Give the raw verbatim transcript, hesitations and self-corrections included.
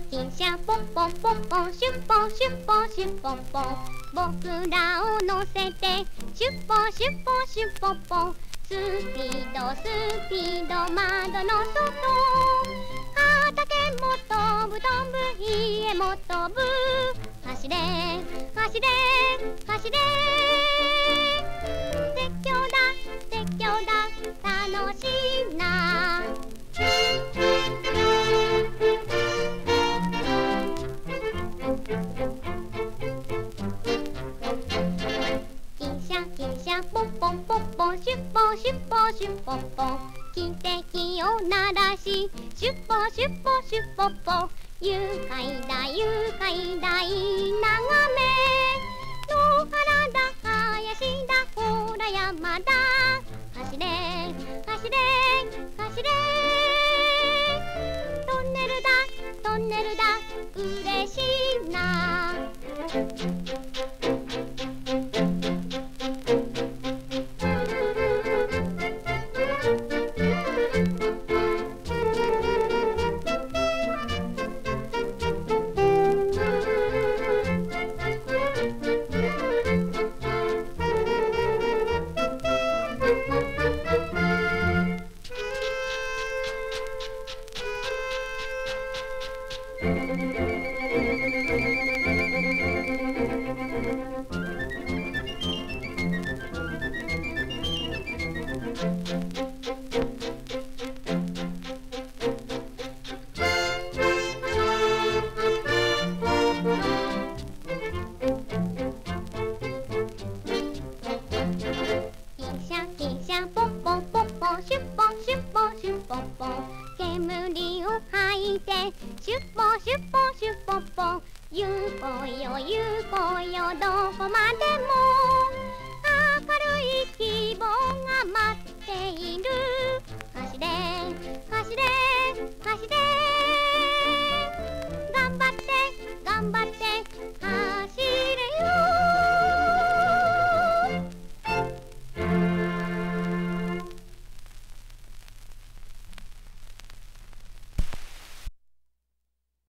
金車ポンポンポンポンシュッポンシュッポンシュッポンポン僕らを乗せてシュッポンシュッポンシュッポンポンスピードスピード窓の外畑も飛ぶ飛ぶ家も飛ぶ走れ走れ走れ絶叫だ絶叫だ楽しいな金車金車ポンポンポンポンシュッポンシュッポンシュッポンポン汽笛を鳴らしシュッポンシュッポンシュッポンポン愉快だ愉快だいい眺め野原だ林だほら山だ走れ走れ走れトンネルだトンネルだ嬉しいな煙を吐いてシュッポンシュッポンシュッポンポン行こうよ行こうよどこまでも明るい希望が